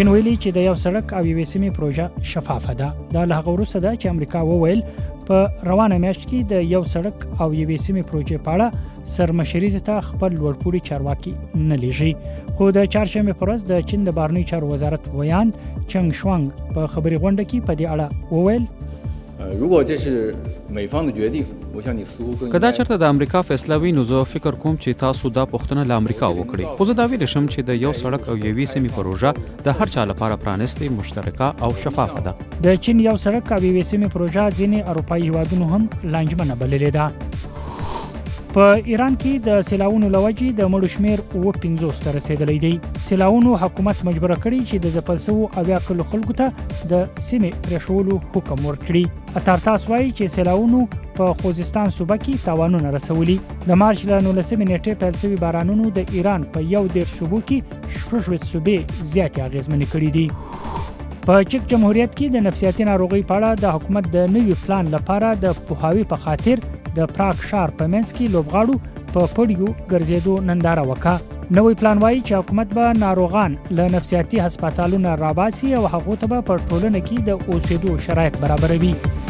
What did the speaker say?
چین ویلي چې د یو سړک او یوې سیمې پروژه شفافه ده. دا له هغه وروسته ده چې امریکا وویل په روانه میاشت کې د یو سړک او یوې سیمې پروژې په اړه سرمشریزې ته خپل لوړپوړي چارواکي نه لیږي. خو د چهارشنبې په ورځ د چین د بهرنیو چارو وزارت ویاند چنګ شوانګ په خبري غونډه کې په دې اړه وویل که دا چرته د امریکا فیصله وي نو زه فکر کوم چې تاسو دا پوښتنه له امریکا وکړي. خو زه دا ویلی شم چې د یو سړک او یوې سیمې پروژه د هر چا لپاره پرانیستې، مشترکه او شفافه ده. د چین یو سړک او یوې سیمې پروژه ځینې اروپایي هیوادونو هم لانجمنه بللې ده. په ایران کې د سیلاوونو له وجې د مړو شمېر 50 ته رسېدلی دی. سیلاوونو حکومت مجبوره کړي چې د ځپل سوو 80 کلو خلکو ته د سیمې پرېښولو حکم ورکړي. اتارتاس وایي چې سیلاوونو په خوزستان صوبه کې تاوانونه رسولي. د مارچ له 19 نیټې پیل شوي بارانونو د ایران په 11 صوبو کې 16 صوبې زیاتې اغېزمنې کړي دي. په چک جمهوریت کې د نفسیاتي ناروغۍ په اړه د حکومت د نوي پلان لپاره د پوهاوي په خاطر د پراګ ښار په منځ کې لوبغاړو په پړیو ګرځېدو ننداره وکړه. نوی پلان وایي چې حکومت به ناروغان له نفسیاتي هسپتالونو راباسي او هغو ته به په ټولنه کې د اوسېدو شرایط برابروي.